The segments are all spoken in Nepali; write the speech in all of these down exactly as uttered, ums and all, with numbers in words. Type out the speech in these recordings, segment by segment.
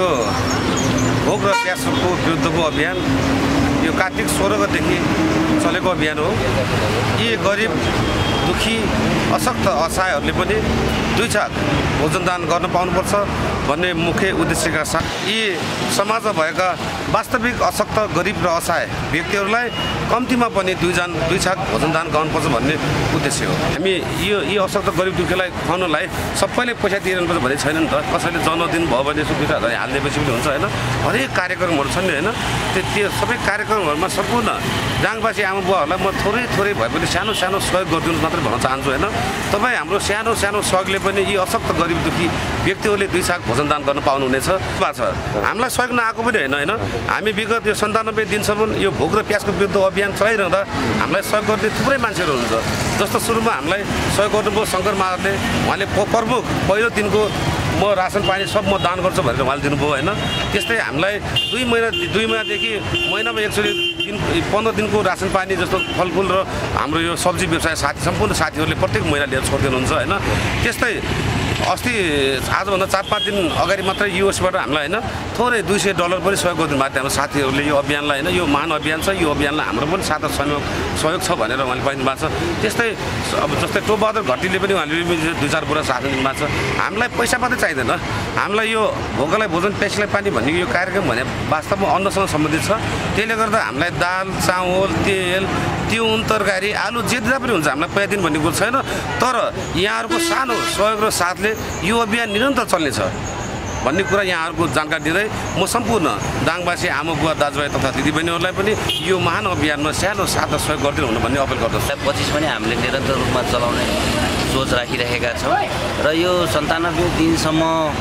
भोक र प्यासको विरुद्धको अभियान यो कार्तिक सोह्र गतेदेखि चलेको अभियान हो। यी गरिब दुखी अशक्त असहायहरूले पनि दुई छाक भोजनदान गर्न पाउनुपर्छ भन्ने मुख्य उद्देश्यका साथ यी समाजमा भएका वास्तविक अशक्त गरिब र असहाय व्यक्तिहरूलाई कम्तीमा पनि दुईजना दुई छाक भोजनदान गर्नुपर्छ भन्ने उद्देश्य हो। हामी यो यी अशक्त गरिब दुखीलाई खुवाउनलाई सबैले पैसा तिर्नुपर्छ भन्ने छैन नि त। कसैले जन्मदिन भयो भने यसो दुई हजार हालिदिएपछि पनि हुन्छ होइन। हरेक कार्यक्रमहरू छन् नि होइन। त्यो त्यो सबै कार्यक्रमहरूमा सम्पूर्ण जाङबासी आमा बुवाहरूलाई म थोरै थोरै भए पनि सानो सानो सहयोग गरिदिनु मात्रै भन्न चाहन्छु होइन। तपाईँ हाम्रो सानो सानो सहयोगले पनि यी अशक्त गरिब दुखी व्यक्तिहरूले दुई छाक भोजनदान गर्न पाउनुहुनेछ भएको छ। हामीलाई सहयोग नआएको पनि होइन होइन। हामी विगत यो सन्तानब्बे दिनसम्म यो भोक र प्यासको विरुद्ध अभियान चलाइरहँदा हामीलाई सहयोग गर्ने थुप्रै मान्छेहरू हुनुहुन्छ। जस्तो सुरुमा हामीलाई सहयोग गर्नुभयो शङ्कर महाराजले। उहाँले प्रमुख पहिलो दिनको म रासन पानी सब म दान गर्छु भनेर उहाँले दिनुभयो होइन। त्यस्तै हामीलाई दुई महिना दुई महिनादेखि महिनामा एकचोटि दिन पन्ध्र दिनको रासन पानी जस्तो फलफुल र हाम्रो यो सब्जी व्यवसाय साथी सम्पूर्ण साथीहरूले प्रत्येक महिना लिएर छोडिदिनुहुन्छ होइन। त्यस्तै अस्ति आजभन्दा चार पाँच दिन अगाडि मात्रै युएसबाट हामीलाई होइन थोरै दुई सय डलर पनि सहयोग गरिदिनु भएको थियो हाम्रो साथीहरूले। यो अभियानलाई होइन यो महान अभियान छ, यो अभियानलाई हाम्रो पनि साथ सहयोग सहयोग छ भनेर उहाँले पाइदिनु भएको छ। त्यस्तै अब जस्तै टोपबहादुर घट्टीले पनि उहाँले दुई चार कुरा साथ दिनु भएको छ। हामीलाई पैसा मात्रै चाहिँदैन, हामीलाई यो भोकलाई भोजन प्यासलाई पानी भन्ने यो कार्यक्रम भने वास्तवमा अन्नसँग सम्बन्धित छ। त्यसले गर्दा हामीलाई दाल चामल तेल तिउन तरकारी आलु जे दिँदा पनि हुन्छ, हामीलाई पैसा दिनु भन्ने कुरो छैन। तर यहाँहरूको सानो सहयोग र साथले यो अभियान निरन्तर चल्नेछ भन्ने कुरा यहाँहरूको जानकारी दिँदै म सम्पूर्ण दाङबासी आमा बुवा दाजुभाइ तथा दिदीबहिनीहरूलाई पनि यो महान अभियानमा सानो साथ सहयोग गरिदिनु हुनु भन्ने अपील गर्दछु। पच्चिस पनि हामीले निरन्तर रूपमा चलाउने सोच राखिरहेका छौँ र यो सन्तानब्बे दिनसम्म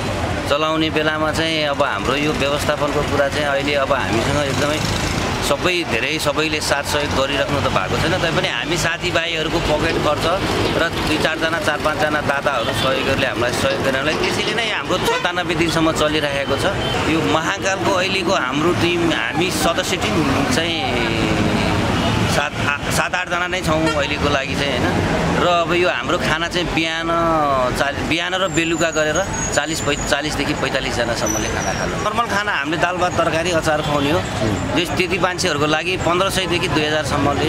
चलाउने बेलामा चाहिँ अब हाम्रो यो व्यवस्थापनको कुरा चाहिँ अहिले अब हामीसँग एकदमै सबै धेरै सबैले साथ सहयोग गरिराख्नु त भएको छैन। तैपनि हामी साथीभाइहरूको पकेट खर्च र दुई चारजना चार पाँचजना दादाहरू सहयोगीहरूले हामीलाई सहयोग गर्नलाई त्यसैले नै हाम्रो सन्तानब्बे दिनसम्म चलिरहेको छ। यो महाकालको अहिलेको हाम्रो टिम हामी सदस्य टिम चाहिँ सात सात आठजना नै छौँ अहिलेको लागि चाहिँ होइन। र अब यो हाम्रो खाना चाहिँ बिहान चालिस बिहान र बेलुका गरेर चालिस पै चालिसदेखि पैँतालिसजनासम्मले खाना खानु। नर्मल खाना हामीले दाल भात तरकारी अचार खुवाउने हो। जस त्यति मान्छेहरूको लागि पन्ध्र सयदेखि दुई हजारसम्मले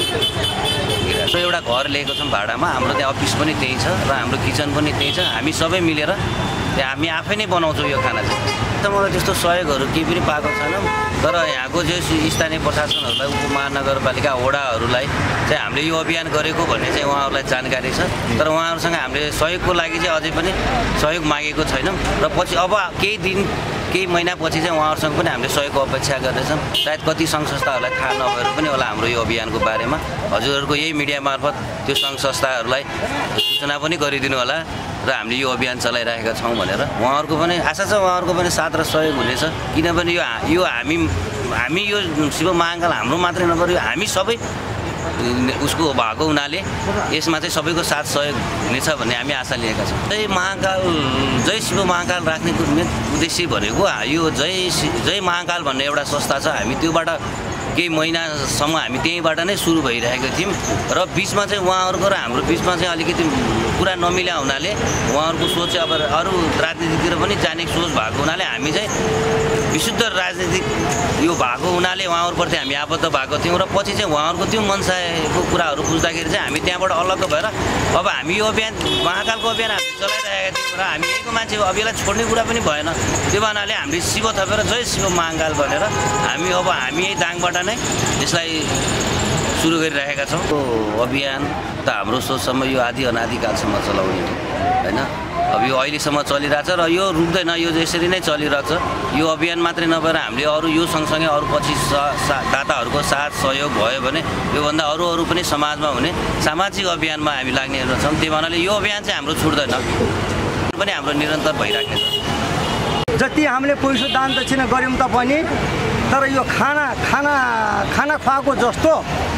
एउटा घर लिएको छौँ भाडामा। हाम्रो त्यहाँ अफिस पनि त्यही छ र हाम्रो किचन पनि त्यही छ। हामी सबै मिलेर त्यहाँ हामी आफै नै बनाउँछौँ यो खाना चाहिँ। त मलाई त्यस्तो सहयोगहरू केही पनि पाएको छैन। तर यहाँको जो स्थानीय प्रशासनहरूलाई उपमहानगरपालिका वडाहरूलाई चाहिँ हामीले यो अभियान गरेको भन्ने चाहिँ उहाँहरूलाई जानकारी छ। तर उहाँहरूसँग हामीले सहयोगको लागि चाहिँ अझै पनि सहयोग मागेको छैनौँ र पछि अब केही दिन केही महिनापछि चाहिँ उहाँहरूसँग पनि हामीले सहयोगको अपेक्षा गर्दैछौँ। सायद कति सङ्घ संस्थाहरूलाई थाहा नभएर पनि होला हाम्रो यो अभियानको बारेमा हजुरहरूको यही मिडिया मार्फत त्यो सङ्घ संस्थाहरूलाई सूचना पनि गरिदिनु होला र हामीले यो अभियान चलाइरहेका छौँ भनेर उहाँहरूको पनि आशा छ उहाँहरूको पनि साथ र सहयोग हुनेछ। किनभने यो यो हामी हामी यो शिव महाकाल हाम्रो मात्रै नभएर यो हामी सबै उसको भएको हुनाले यसमा चाहिँ सबैको साथ सहयोग हुनेछ भन्ने हामी आशा लिएका छौँ। जय महाकाल जय शिव महाकाल राख्नेको मेन उद्देश्य भनेको यो जय जय महाकाल भन्ने एउटा संस्था छ। हामी त्योबाट केही महिनासम्म हामी त्यहीँबाट नै सुरु भइरहेको थियौँ र बिचमा चाहिँ उहाँहरूको र हाम्रो बिचमा चाहिँ अलिकति कुरा नमिला हुनाले उहाँहरूको सोच अब अरू राजनीतितिर पनि जाने सोच भएको हुनाले हामी चाहिँ विशुद्ध राजनीतिक यो भएको हुनाले उहाँहरूप्रति हामी आबद्ध भएको थियौँ र पछि चाहिँ उहाँहरूको त्यो मनसायको कुराहरू बुझ्दाखेरि चाहिँ हामी त्यहाँबाट अलग्ग भएर अब हामी यो अभियान महाकालको अभियान हामी चलाइरहेका थियौँ र हामी यहीँको मान्छे अब यसलाई छोड्ने कुरा पनि भएन। त्यो भन्नाले हामीले शिव थपेर जय शिव महाकाल भनेर हामी अब हामी यही दाङबाट नै यसलाई सुरु गरिरहेका छौँ। त्यो अभियान त हाम्रो सोचसम्म यो आदि अनादिकालसम्म चलाउने होइन। अब यो अहिलेसम्म चलिरहेछ र यो रुक्दैन, यो यसरी नै चलिरहेछ। यो अभियान मात्रै नभएर हामीले अरू यो सँगसँगै अरू पछि दाताहरूको साथ सहयोग भयो भने योभन्दा अरू अरू पनि समाजमा हुने सामाजिक अभियानमा हामी लाग्ने छौँ। त्यही भन्नाले यो अभियान चाहिँ हाम्रो छुट्दैन पनि हाम्रो निरन्तर भइराख्ने छ। जति हामीले पैसा दान दक्षिणा गऱ्यौँ तापनि तर यो खाना खाना खाना खुवाएको जस्तो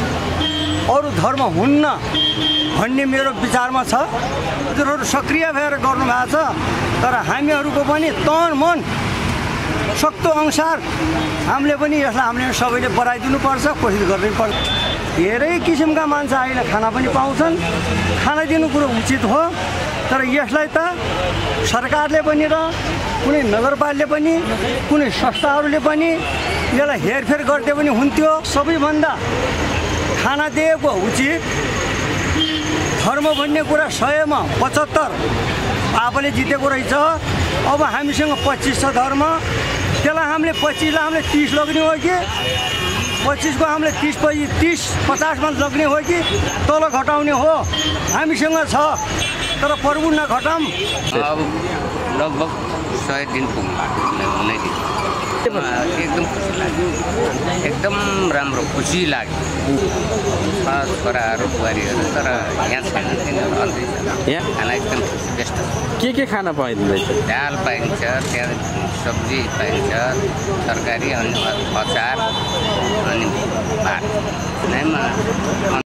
अरू धर्म हुन्न भन्ने मेरो विचारमा छ। हजुरहरू सक्रिय भएर गर्नुभएको छ तर हामीहरूको पनि तन मन सक्दो अनुसार हामीले पनि यसलाई हामीले सबैले बढाइदिनुपर्छ, कोसिस गर्नुपर्छ। धेरै किसिमका मान्छे अहिले खाना पनि पाउँछन्, खाना दिनु कुरो उचित हो तर यसलाई त सरकारले पनि र कुनै नगरपालिकाले पनि कुनै संस्थाहरूले पनि यसलाई हेरफेर गर्दै पनि हुन्थ्यो। सबैभन्दा खाना दिएको उचित, धर्म भन्ने कुरा सयमा पचहत्तर आफूले जितेको रहेछ। अब हामीसँग पच्चिस छ धर्म, त्यसलाई हामीले पच्चिसलाई हामीले तिस लग्ने हो कि पच्चिसको हामीले तिस पच्चिस तिस पचासमा लग्ने हो कि तल घटाउने हो? हामीसँग छ, तर प्रभु नघटाम। अब लगभग सय दिन पुग्नु एकदम खुसी लाग्यो, एकदम राम्रो खुसी लाग्यो। छोराहरू बुहारीहरू तर यहाँ छैन, तिनीहरू अन्त यहाँ खाना एकदम बेस्ट। के के खाना पाइँदैछ? दाल पाइन्छ, त्यहाँ सब्जी पाइन्छ, तरकारी अनि अचार अनि भात।